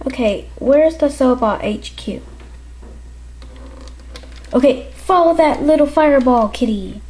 Okay, where's the Sobot HQ? Okay, follow that little fireball, kitty.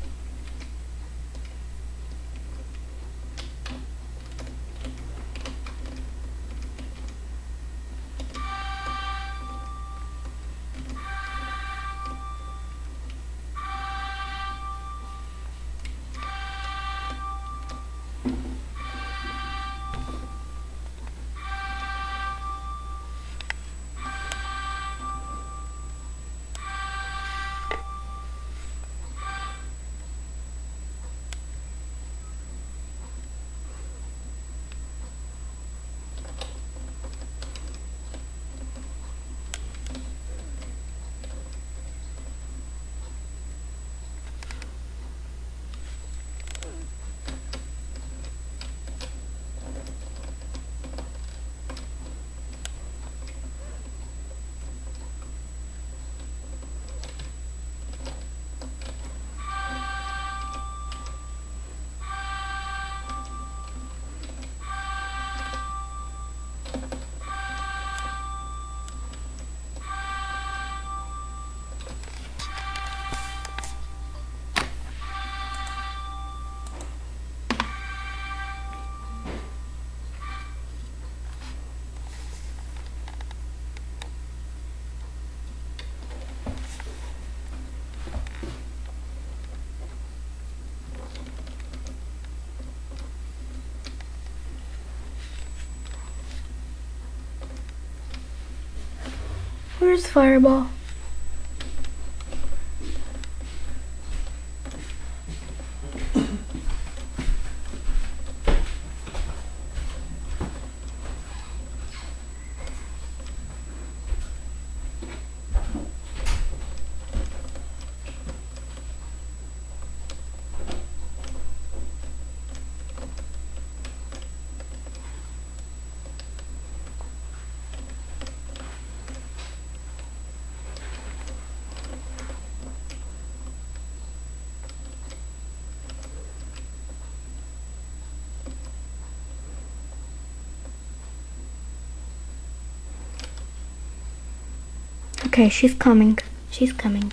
Where's Fireball? Okay, she's coming. She's coming.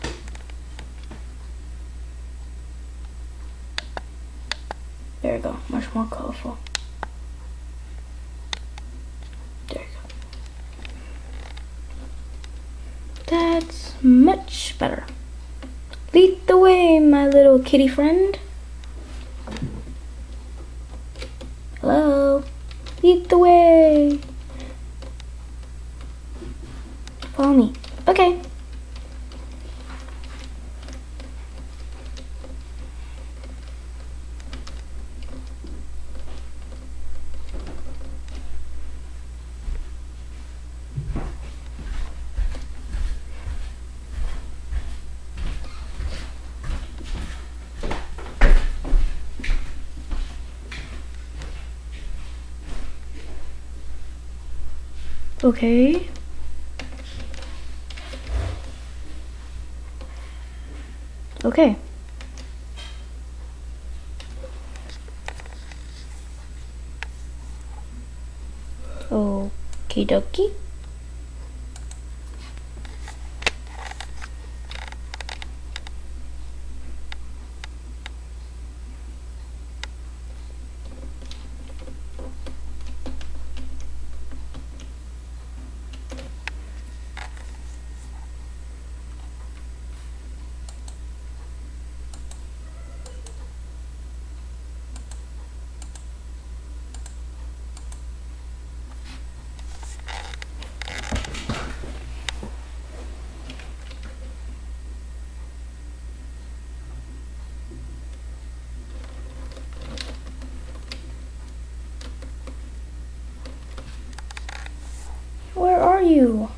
There you go. Much more colorful. There you go. That's much better. Lead the way, my little kitty friend. Hello. Lead the way. Follow me. Okay. Okay. Okay. Okie dokie. Where are you?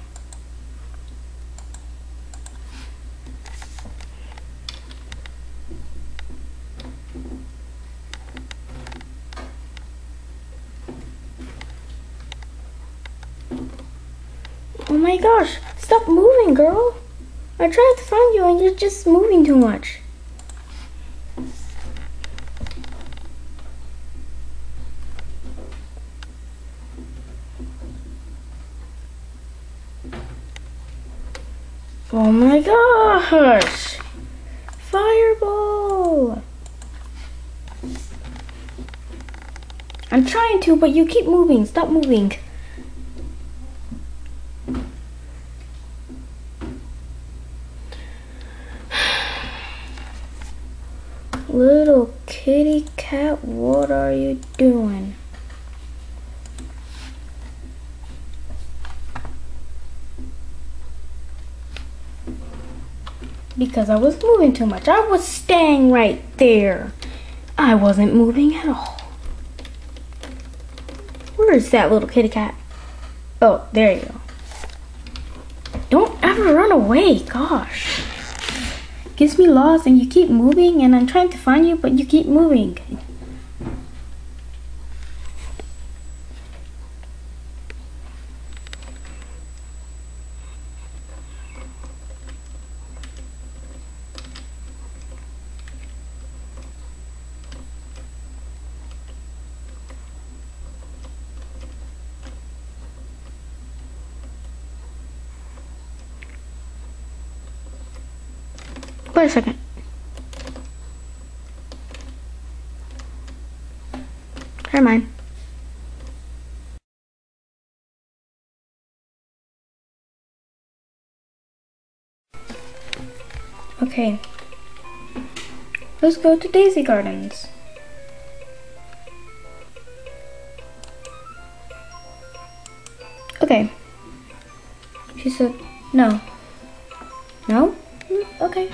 Oh my gosh, stop moving, girl. I tried to find you and you're just moving too much. Oh my gosh! Fireball! I'm trying to, but you keep moving. Stop moving. Little kitty cat, what are you doing? Because I was moving too much. I was staying right there. I wasn't moving at all. Where is that little kitty cat? Oh, there you go. Don't ever run away, gosh. Gets me lost and you keep moving and I'm trying to find you, but you keep moving. Wait a second. Never mind. Okay. Let's go to Daisy Gardens. Okay. She said no. No? Okay.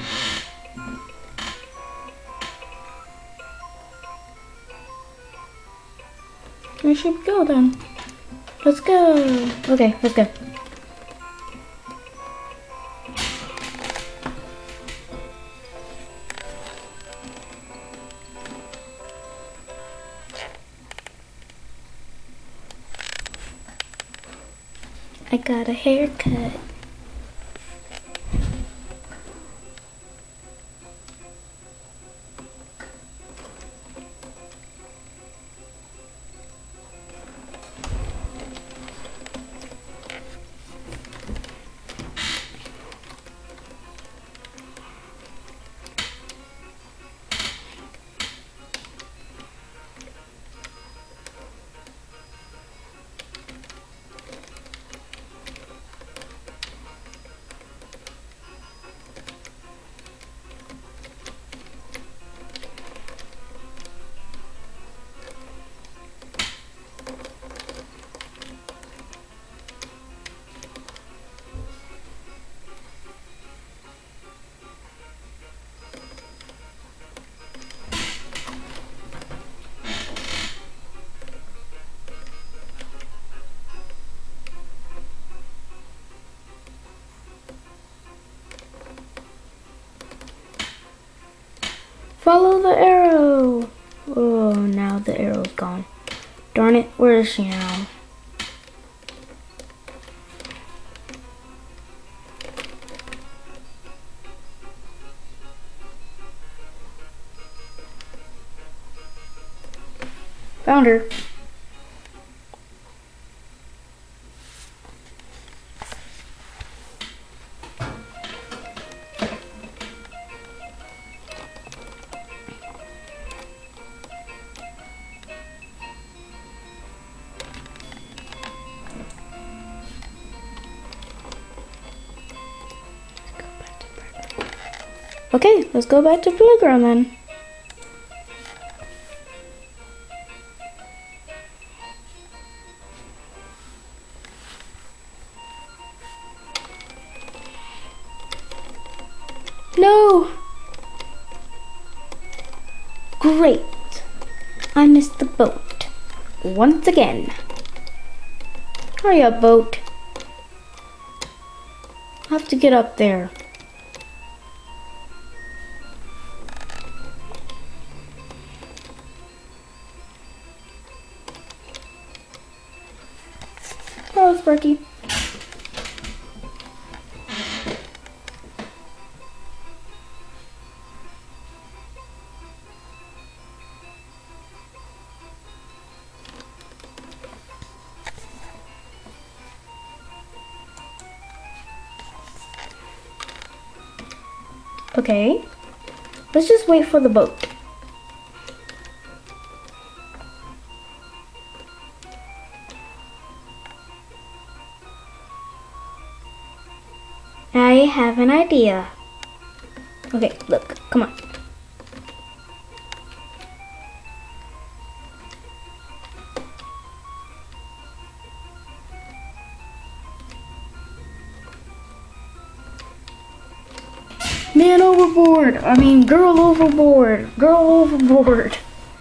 We should go then. Let's go. Okay, let's go. I got a haircut. Follow the arrow. Oh, now the arrow's gone. Darn it, where is she now? Found her. Okay, let's go back to the playground then. No! Great! I missed the boat. Once again. Hurry up, boat. I have to get up there. Hello, Sparky. Okay. Let's just wait for the boat. I have an idea. Okay, look, come on. Man overboard! I mean, girl overboard! Girl overboard!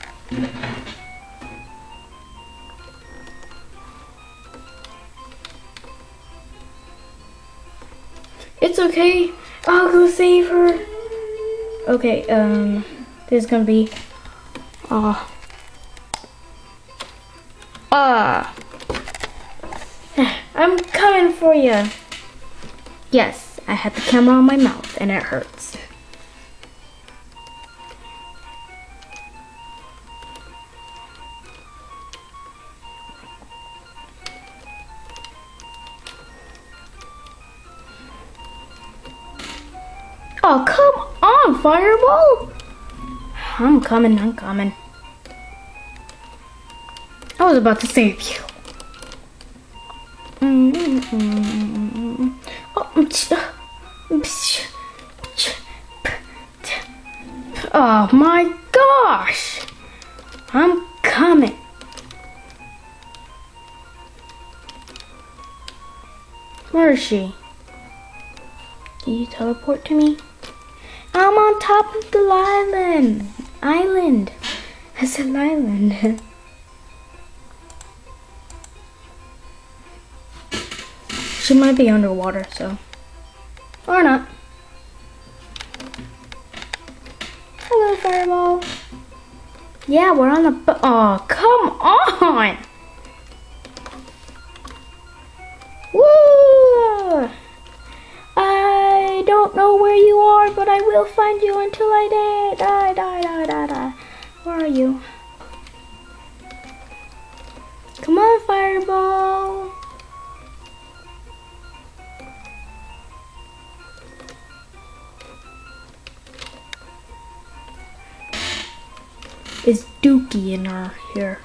It's okay. I'll go save her. Okay, this is gonna be I'm coming for you. Yes, I had the camera on my mouth and it hurts. Oh, come on, Fireball! I'm coming, I'm coming. I was about to save you. Oh my gosh! I'm coming. Where is she? Can you teleport to me? I'm on top of the island. I said island. She might be underwater, so. Or not. Hello, Fireball. Yeah, we're on the boat. Oh, come on. Woo! I don't know where you are, but I will find you until I die. Where are you? Come on, Fireball. Is Dookie in here?